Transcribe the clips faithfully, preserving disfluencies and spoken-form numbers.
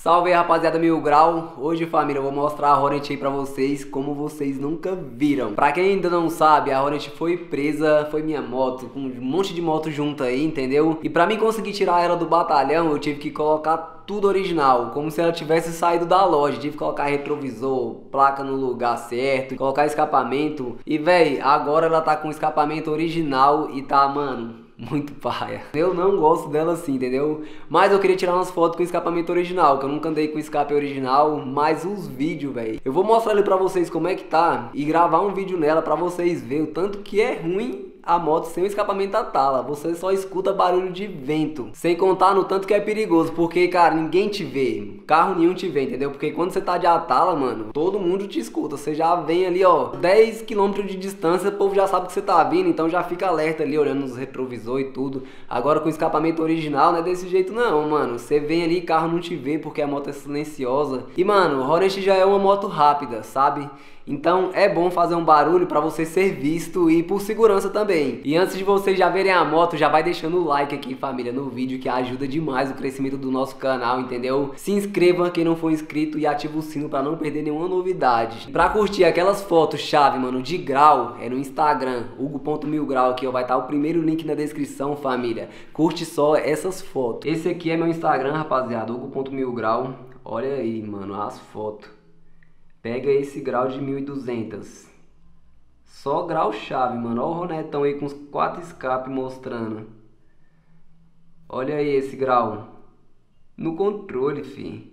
Salve aí, rapaziada Mil Grau. Hoje, família, eu vou mostrar a Hornet aí pra vocês como vocês nunca viram. Pra quem ainda não sabe, a Hornet foi presa, foi minha moto, com um monte de moto junto aí, entendeu? E pra mim conseguir tirar ela do batalhão, eu tive que colocar tudo original, como se ela tivesse saído da loja. Tive que colocar retrovisor, placa no lugar certo, colocar escapamento. E véi, agora ela tá com escapamento original e tá, mano, muito paia. Eu não gosto dela assim, entendeu? Mas eu queria tirar umas fotos com escapamento original, que eu nunca andei com escape original. Mas os vídeos, velho, eu vou mostrar ali pra vocês como é que tá e gravar um vídeo nela pra vocês verem o tanto que é ruim a moto sem o escapamento Atala. Você só escuta barulho de vento, sem contar no tanto que é perigoso, porque, cara, ninguém te vê, carro nenhum te vê, entendeu? Porque quando você tá de Atala, mano, todo mundo te escuta. Você já vem ali, ó, dez quilômetros de distância, o povo já sabe que você tá vindo, então já fica alerta ali, olhando nos retrovisores e tudo. Agora com escapamento original não é desse jeito não, mano. Você vem ali, carro não te vê porque a moto é silenciosa. E, mano, Hornet já é uma moto rápida, sabe? Então é bom fazer um barulho pra você ser visto e por segurança também. E antes de vocês já verem a moto, já vai deixando o like aqui, família, no vídeo, que ajuda demais o crescimento do nosso canal, entendeu? Se inscreva quem não for inscrito e ativa o sino pra não perder nenhuma novidade. Pra curtir aquelas fotos chave, mano, de grau, é no Instagram, hugo ponto mil grau, aqui ó, vai estar o primeiro link na descrição, família. Curte só essas fotos. Esse aqui é meu Instagram, rapaziada, hugo ponto mil grau. Olha aí, mano, as fotos. Pega esse grau de mil e duzentos. Só grau chave, mano. Olha o Hornetão aí com os quatro escapes mostrando. Olha aí esse grau. No controle, fi.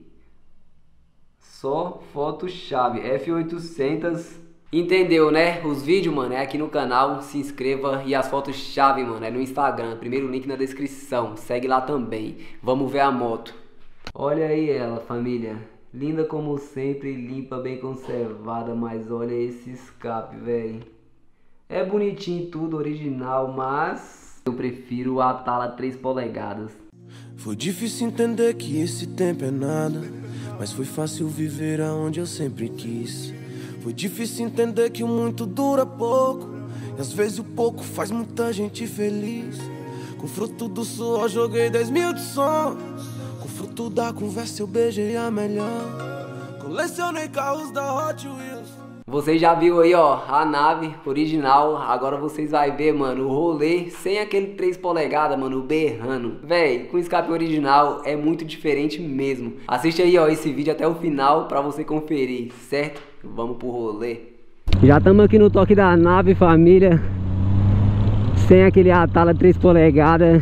Só foto chave. F oitocentos. Entendeu, né? Os vídeos, mano, é aqui no canal. Se inscreva. E as fotos chave, mano, é no Instagram. Primeiro link na descrição. Segue lá também. Vamos ver a moto. Olha aí ela, família. Linda como sempre, limpa, bem conservada, mas olha esse escape, velho. É bonitinho tudo, original, mas eu prefiro o Atala três polegadas. Foi difícil entender que esse tempo é nada, mas foi fácil viver aonde eu sempre quis. Foi difícil entender que o muito dura pouco, e às vezes o pouco faz muita gente feliz. Com fruto do suor joguei dez mil de sonhos, com fruto da conversa eu beijei a melhor. Colecionei carros da Hot Wheels. Vocês já viu aí, ó, a nave original. Agora vocês vão ver, mano, o rolê sem aquele três polegadas, mano, berrando. Véi, com escape original é muito diferente mesmo. Assiste aí, ó, esse vídeo até o final pra você conferir, certo? Vamos pro rolê. Já estamos aqui no toque da nave, família. Sem aquele Atala três polegadas.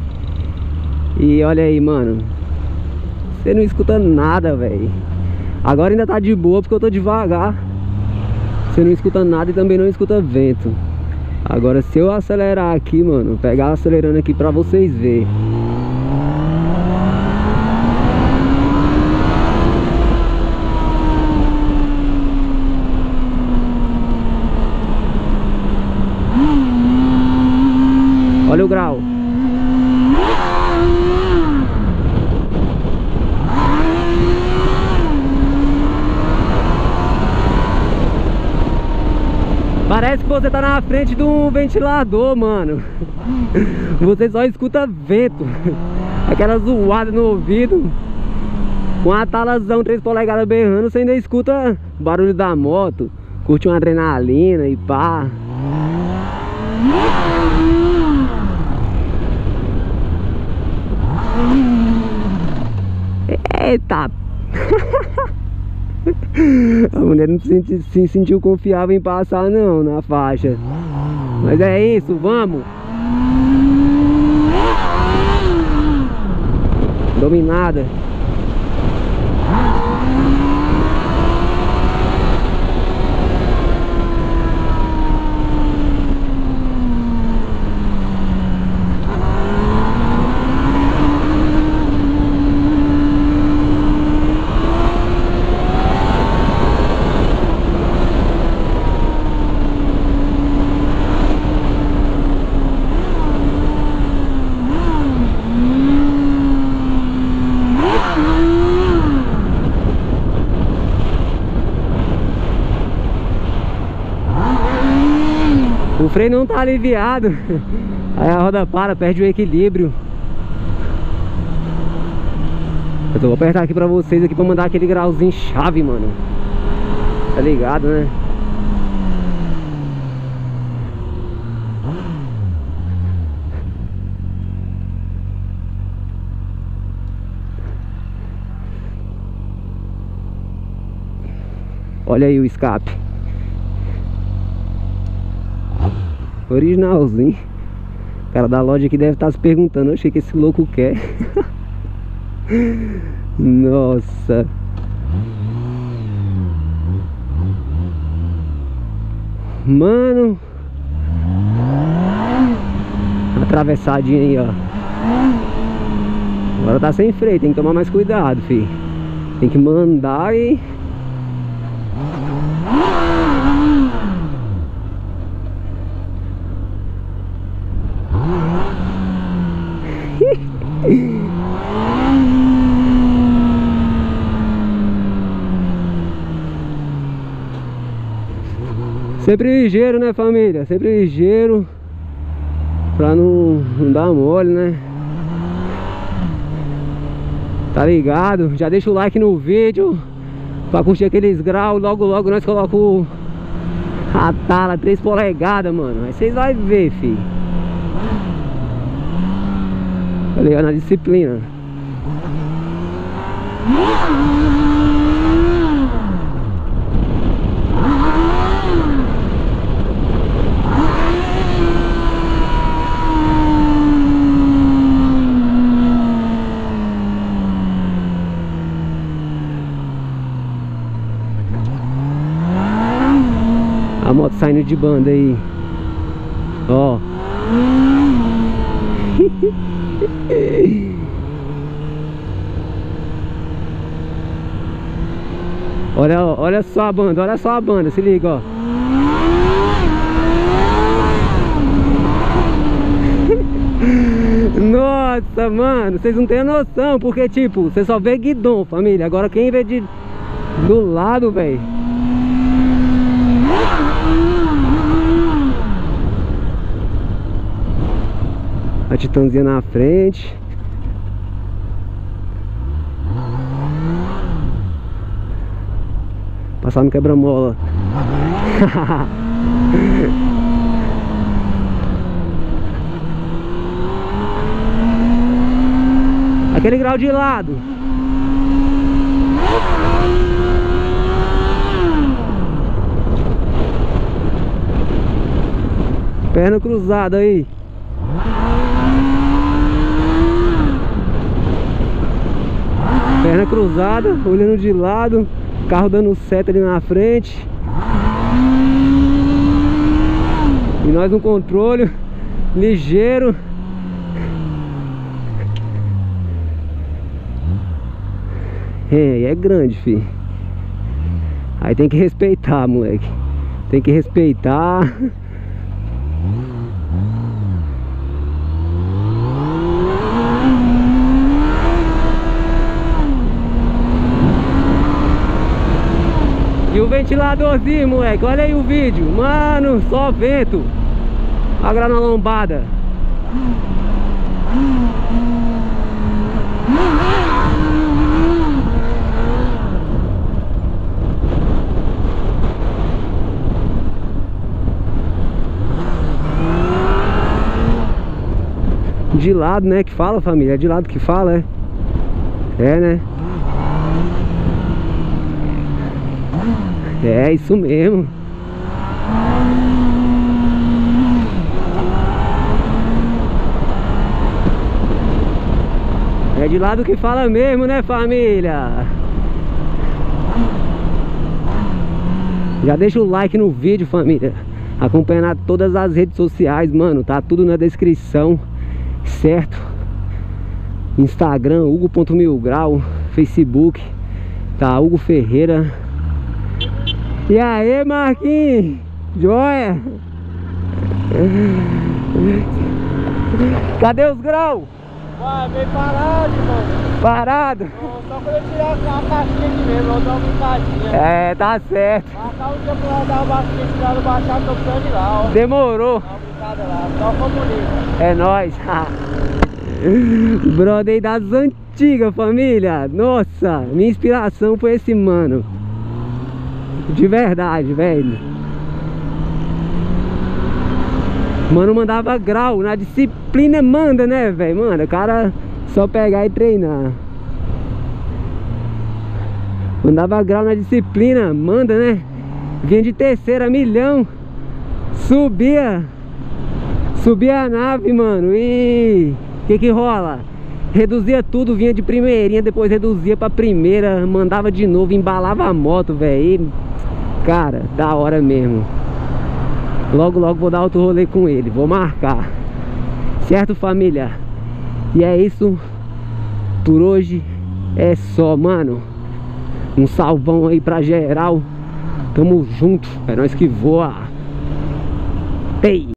E olha aí, mano, você não escuta nada, velho. Agora ainda tá de boa porque eu tô devagar. Você não escuta nada e também não escuta vento. Agora se eu acelerar aqui, mano, pegar acelerando aqui pra vocês verem. Olha o grau. Parece que você tá na frente de um ventilador, mano. Você só escuta vento. Aquela zoada no ouvido. Com a talazão três polegadas berrando, você ainda escuta o barulho da moto. Curte uma adrenalina e pá. Eita. A mulher não se, se sentiu confiável em passar não na faixa. Mas é isso, vamos. Dominada. O freio não tá aliviado. Aí a roda para, perde o equilíbrio. Eu vou apertar aqui pra vocês aqui pra mandar aquele grauzinho chave, mano. Tá ligado, né? Olha aí o escape. Originalzinho. O cara da loja aqui deve estar se perguntando: eu achei que esse louco quer. Nossa. Mano. Atravessadinha aí, ó. Agora tá sem freio, tem que tomar mais cuidado, filho. Tem que mandar e... Sempre ligeiro, né, família? Sempre ligeiro, pra não, não dar mole, né? Tá ligado? Já deixa o like no vídeo pra curtir aqueles graus. Logo, logo nós colocamos a tala três polegadas, mano. Aí vocês vão ver, filho. Tá ligado? Na disciplina. A moto saindo de banda aí. Ó. Olha, olha só a banda, olha só a banda, se liga, ó. Nossa, mano, vocês não têm noção, porque tipo, você só vê guidão, família. Agora quem vê de do lado, velho. A Titanzinha na frente. Passar no quebra-mola. Aquele grau de lado. Perna cruzada aí. Perna cruzada, olhando de lado. Carro dando seta ali na frente. E nós no controle, ligeiro. É, é grande, filho. Aí tem que respeitar, moleque. Tem que respeitar. E o ventiladorzinho, moleque, olha aí o vídeo. Mano, só vento. A grana lombada. De lado, né, que fala, família. É de lado que fala, é. É, né? É, isso mesmo. É de lado que fala mesmo, né, família? Já deixa o like no vídeo, família. Acompanhar todas as redes sociais, mano. Tá tudo na descrição, certo? Instagram, Hugo ponto mil grau. Facebook, tá, Hugo Ferreira. E aí, Marquinhos? Joia? Cadê os graus? Ué, bem parado, mano. Parado? Só quando eu tirar a caixinha aqui mesmo, eu vou dar uma brincadinha. É, tá certo. Marcar um dia pra dar uma baixinha, tirar no baixado, tô precisando de lá, ó. Demorou. Dá uma brincada lá, só comunica. É nóis. Brother das antigas, família. Nossa, minha inspiração foi esse mano. De verdade, velho. Mano, mandava grau. Na disciplina manda, né, velho? Mano, o cara só pegar e treinar. Mandava grau na disciplina, manda, né? Vinha de terceira, milhão. Subia. Subia a nave, mano. E o que que rola? Reduzia tudo, vinha de primeirinha, depois reduzia pra primeira, mandava de novo, embalava a moto, velho. Cara, da hora mesmo. Logo, logo vou dar outro rolê com ele, vou marcar. Certo, família? E é isso. Por hoje é só, mano. Um salvão aí pra geral. Tamo junto, é nós que voa. Ei!